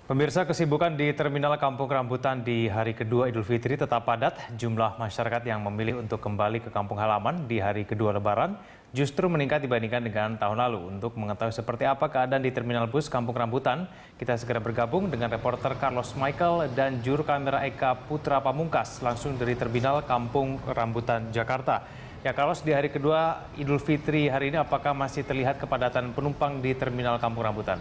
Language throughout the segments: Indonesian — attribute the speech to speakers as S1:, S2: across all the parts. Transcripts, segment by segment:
S1: Pemirsa, kesibukan di Terminal Kampung Rambutan di hari kedua Idul Fitri tetap padat. Jumlah masyarakat yang memilih untuk kembali ke kampung halaman di hari kedua Lebaran justru meningkat dibandingkan dengan tahun lalu. Untuk mengetahui seperti apa keadaan di Terminal Bus Kampung Rambutan, kita segera bergabung dengan reporter Carlos Michael dan juru kamera Eka Putra Pamungkas langsung dari Terminal Kampung Rambutan, Jakarta. Ya, Carlos, di hari kedua Idul Fitri hari ini apakah masih terlihat kepadatan penumpang di Terminal Kampung Rambutan?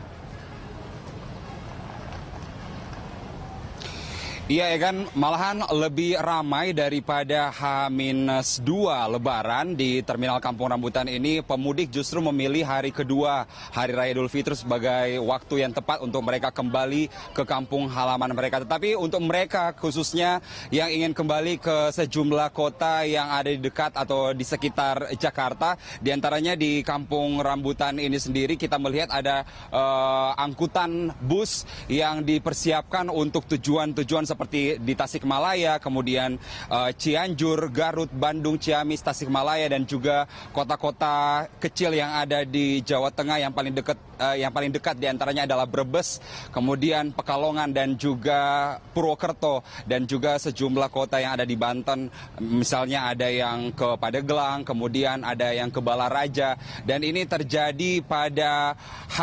S2: Iya ya kan, malahan lebih ramai daripada H-2 Lebaran di Terminal Kampung Rambutan ini. Pemudik justru memilih hari kedua Hari Raya Idul Fitri sebagai waktu yang tepat untuk mereka kembali ke kampung halaman mereka. Tetapi untuk mereka khususnya yang ingin kembali ke sejumlah kota yang ada di dekat atau di sekitar Jakarta, diantaranya di Kampung Rambutan ini sendiri kita melihat ada angkutan bus yang dipersiapkan untuk tujuan-tujuan seperti di Tasikmalaya, kemudian Cianjur, Garut, Bandung, Ciamis, Tasikmalaya, dan juga kota-kota kecil yang ada di Jawa Tengah yang paling dekat diantaranya adalah Brebes, kemudian Pekalongan dan juga Purwokerto, dan juga sejumlah kota yang ada di Banten, misalnya ada yang ke Pandeglang, kemudian ada yang ke Balaraja, dan ini terjadi pada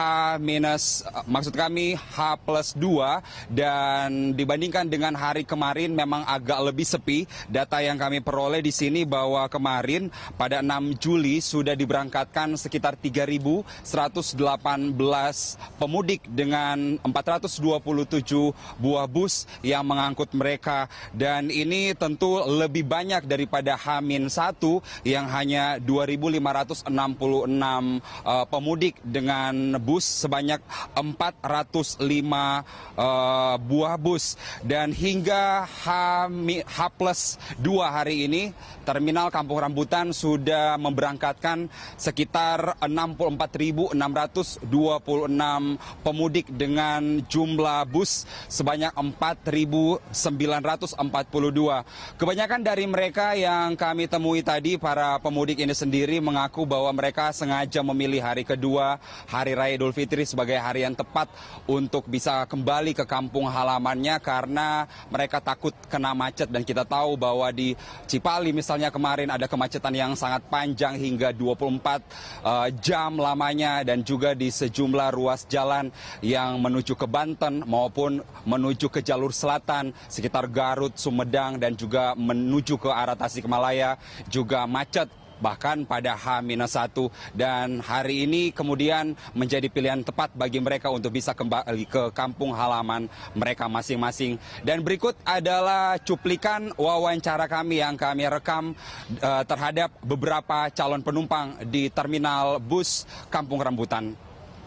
S2: H+2, dan dibandingkan dengan hari kemarin memang agak lebih sepi. Data yang kami peroleh di sini bahwa kemarin pada 6 Juli sudah diberangkatkan sekitar 3.118 pemudik dengan 427 buah bus yang mengangkut mereka. Dan ini tentu lebih banyak daripada H-1 yang hanya 2.566 pemudik dengan bus sebanyak 405 buah bus. Dan hingga H+2 hari ini, Terminal Kampung Rambutan sudah memberangkatkan sekitar 64.626 pemudik dengan jumlah bus sebanyak 4.942. Kebanyakan dari mereka yang kami temui tadi, para pemudik ini sendiri mengaku bahwa mereka sengaja memilih hari kedua Hari Raya Idul Fitri sebagai hari yang tepat untuk bisa kembali ke kampung halamannya karena mereka takut kena macet. Dan kita tahu bahwa di Cipali misalnya kemarin ada kemacetan yang sangat panjang hingga 24 jam lamanya, dan juga di sejumlah ruas jalan yang menuju ke Banten maupun menuju ke jalur selatan sekitar Garut, Sumedang, dan juga menuju ke arah Tasikmalaya juga macet bahkan pada H-1. Dan hari ini kemudian menjadi pilihan tepat bagi mereka untuk bisa kembali ke kampung halaman mereka masing-masing. Dan berikut adalah cuplikan wawancara kami yang kami rekam terhadap beberapa calon penumpang di Terminal Bus Kampung Rambutan.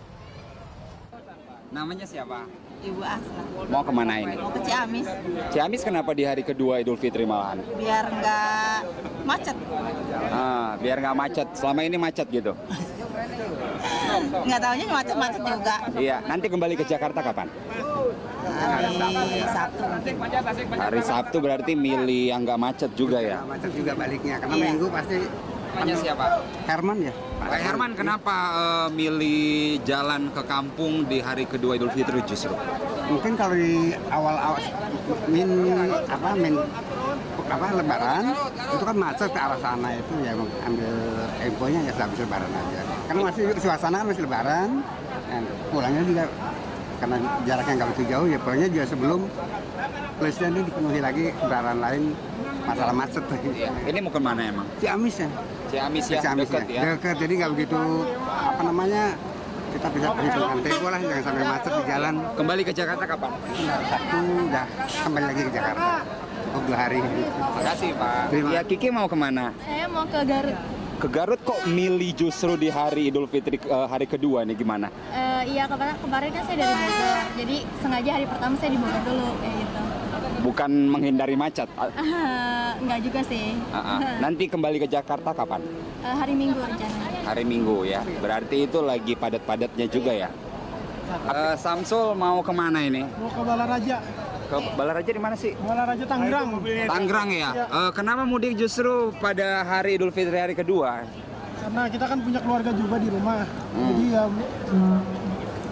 S2: Namanya siapa?
S3: Ibu Asla.
S2: Mau kemana ini?
S3: Mau ke Ciamis.
S2: Ciamis kenapa di hari kedua Idul Fitri malahan?
S3: Biar nggak macet.
S2: Biar nggak macet. Selama ini macet gitu?
S3: Nggak tahunya macet-macet juga.
S2: Iya, nanti kembali ke Jakarta kapan?
S3: Hari Sabtu.
S2: Hari Sabtu berarti milih yang nggak macet juga ya?
S4: Macet juga baliknya, karena
S3: Iya.
S4: Minggu pasti.
S2: Namanya siapa?
S4: Herman ya?
S2: Pak Herman, kenapa milih jalan ke kampung di hari kedua Idul Fitri justru?
S4: Mungkin kalau di awal-awal Lebaran itu kan macet ke arah sana, itu ya ambil infonya ya habis Lebaran aja. Karena masih suasana masih Lebaran, dan pulangnya juga karena jaraknya nggak begitu jauh, ya pulangnya juga sebelum plusnya ini dipenuhi lagi kendaraan lain, masalah macet lagi.
S2: Iya. Ini mau kemana emang?
S4: Ciamis ya.
S2: Ciamis ya, dekat ya?
S4: Dekat, jadi nggak begitu kita bisa perhitungkan tempo lah, jangan sampai macet di jalan.
S2: Kembali ke Jakarta kapan?
S4: Sabtu udah kembali lagi ke Jakarta untuk 2 hari.
S2: Makasih Pak.
S4: Terima.
S2: Ya, Kiki mau kemana?
S5: Saya mau ke Garut.
S2: Ke Garut kok milih justru di hari Idul Fitri hari kedua nih, gimana?
S5: Iya, kemarin kan saya dari Bogor, jadi sengaja hari pertama saya di Bogor dulu kayak gitu.
S2: Bukan menghindari macet?
S5: Enggak juga sih.
S2: Nanti kembali ke Jakarta kapan?
S5: Hari Minggu rencananya.
S2: Hari Minggu ya, berarti itu lagi padat-padatnya juga ya? Samsul mau kemana ini?
S6: Mau ke Balaraja.
S2: Ke Balaraja di mana sih?
S6: Balaraja Tangerang.
S2: Tangerang ya? Kenapa mudik justru pada hari Idul Fitri hari kedua?
S6: Karena kita kan punya keluarga juga di rumah. Jadi ya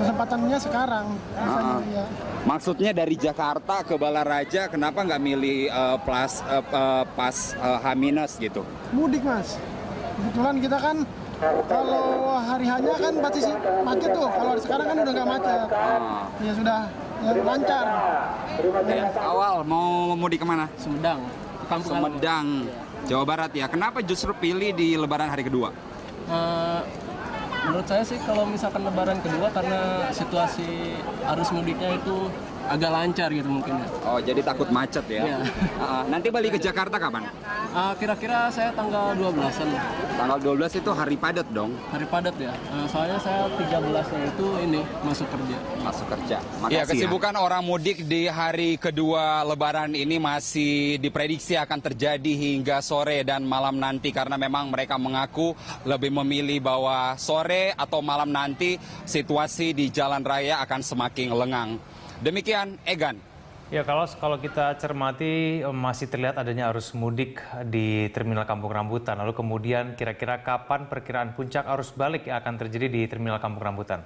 S6: kesempatannya sekarang. Ya.
S2: Maksudnya dari Jakarta ke Balaraja, kenapa nggak milih pas H- gitu?
S6: Mudik Mas. Kebetulan kita kan kalau hari hanya kan pasti macet tuh. Kalau sekarang kan udah nggak macet. Ya sudah ya, lancar.
S2: Awal mau mudik kemana?
S7: Sumedang.
S2: Sumedang, Jawa Barat ya. Kenapa justru pilih di Lebaran hari kedua?
S7: Menurut saya sih kalau misalkan Lebaran kedua karena situasi arus mudiknya itu agak lancar gitu mungkin ya.
S2: Oh, jadi takut macet ya?
S7: Iya.
S2: Nanti balik ke Jakarta kapan?
S7: Kira-kira saya tanggal 12-an.
S2: Tanggal 12 itu hari padat dong?
S7: Hari padat ya. Soalnya saya 13-nya itu ini masuk kerja.
S2: Masuk kerja. Makasih kesibukan orang mudik di hari kedua Lebaran ini masih diprediksi akan terjadi hingga sore dan malam nanti karena memang mereka mengaku lebih memilih bahwa sore atau malam nanti situasi di jalan raya akan semakin lengang. Demikian, Egan.
S1: Ya, kalau kita cermati masih terlihat adanya arus mudik di Terminal Kampung Rambutan. Lalu kemudian kira-kira kapan perkiraan puncak arus balik yang akan terjadi di Terminal Kampung Rambutan?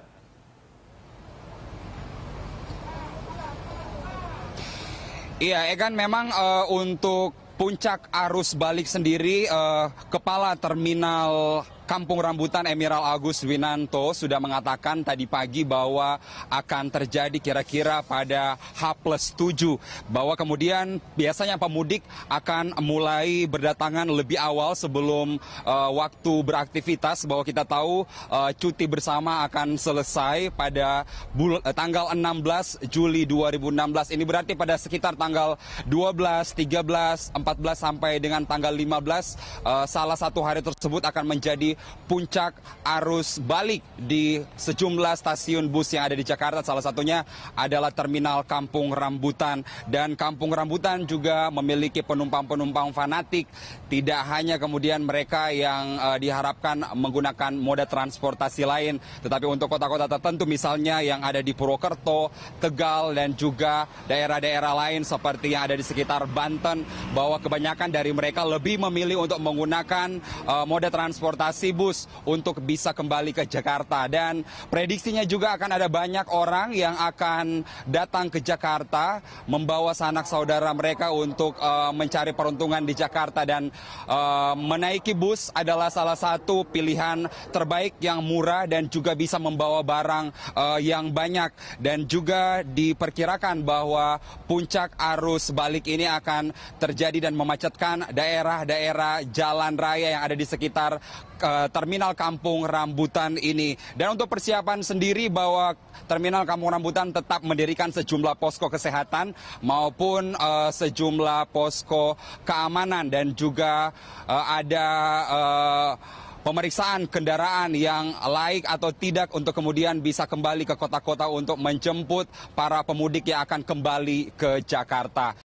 S2: Iya, Egan, memang untuk puncak arus balik sendiri, Kepala Terminal Kampung Rambutan Emerald Agus Winanto sudah mengatakan tadi pagi bahwa akan terjadi kira-kira pada H+7. Bahwa kemudian biasanya pemudik akan mulai berdatangan lebih awal sebelum waktu beraktivitas. Bahwa kita tahu cuti bersama akan selesai pada tanggal 16 Juli 2016. Ini berarti pada sekitar tanggal 12, 13, 14 sampai dengan tanggal 15. Salah satu hari tersebut akan menjadi puncak arus balik di sejumlah stasiun bus yang ada di Jakarta. Salah satunya adalah Terminal Kampung Rambutan. Dan Kampung Rambutan juga memiliki penumpang-penumpang fanatik. Tidak hanya kemudian mereka yang diharapkan menggunakan moda transportasi lain, tetapi untuk kota-kota tertentu misalnya yang ada di Purwokerto, Tegal, dan juga daerah-daerah lain seperti yang ada di sekitar Banten, bahwa kebanyakan dari mereka lebih memilih untuk menggunakan moda transportasi bus untuk bisa kembali ke Jakarta. Dan prediksinya juga akan ada banyak orang yang akan datang ke Jakarta membawa sanak saudara mereka untuk mencari peruntungan di Jakarta. Dan menaiki bus adalah salah satu pilihan terbaik yang murah dan juga bisa membawa barang yang banyak. Dan juga diperkirakan bahwa puncak arus balik ini akan terjadi dan memacetkan daerah-daerah jalan raya yang ada di sekitar Terminal Kampung Rambutan ini. Dan untuk persiapan sendiri bahwa Terminal Kampung Rambutan tetap mendirikan sejumlah posko kesehatan maupun sejumlah posko keamanan, dan juga ada pemeriksaan kendaraan yang laik atau tidak untuk kemudian bisa kembali ke kota-kota untuk menjemput para pemudik yang akan kembali ke Jakarta.